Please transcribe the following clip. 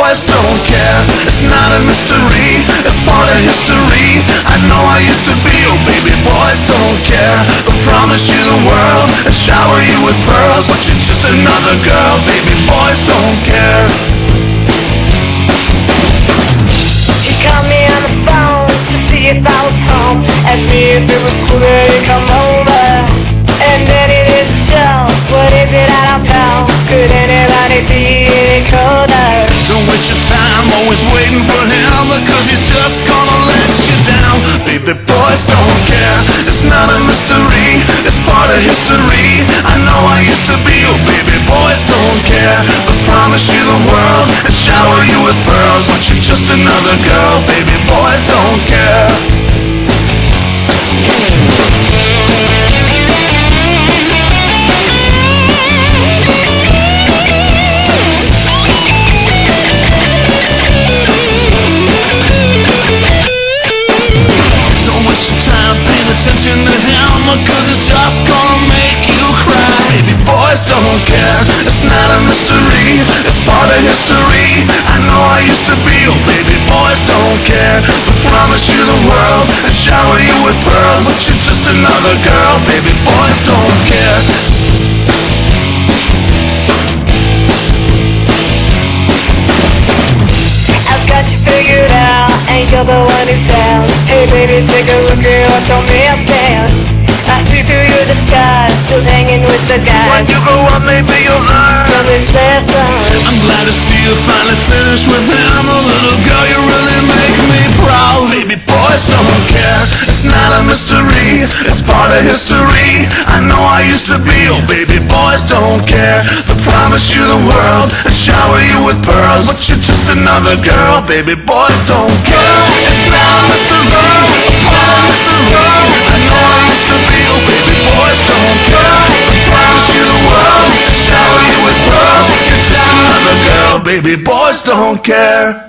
boys don't care. It's not a mystery, it's part of history. I know I used to be, oh baby, boys don't care. They'll promise you the world and shower you with pearls, but you're just another girl, baby, boys don't care. He called me on the phone to see if I was home, asked me if it was cool that he'd come over, and then he didn't show. What is it? I don't know. Could anybody be any colder? Don't waste your time always waiting for him, because he's just gonna let you down. Baby, boys don't care. It's not a mystery, it's part of history. I know I used to be, oh baby, boys don't care. They'll promise you the world and shower you with pearls, but you're just another girl, baby, boys don't care. Attention to him, cause it's just gonna make you cry. Baby, boys don't care. It's not a mystery, it's part of history. I know I used to be, oh baby, boys don't care. They'll promise you the world and shower you with pearls, but you're just another girl, baby, boys don't care. I've got you figured out, and you're the one who's down. Hey baby, take a look at what your man found. I see through your disguise, still hanging with the guys. When you grow up, maybe you'll learn from this lesson. I'm glad to see you finally finished with him. Oh little girl, you really make me proud. Baby, boys don't care. It's not a mystery, it's part of history. I know I used to be, oh baby, boys don't care. They'll promise you the world and shower you with pearls, but you're just another girl, baby, boys don't care. It's not a mystery, it's part of history. I know I used to be, oh baby, boys don't care. They'll promise you the world and shower you with pearls, but you're just another girl, baby, boys don't care.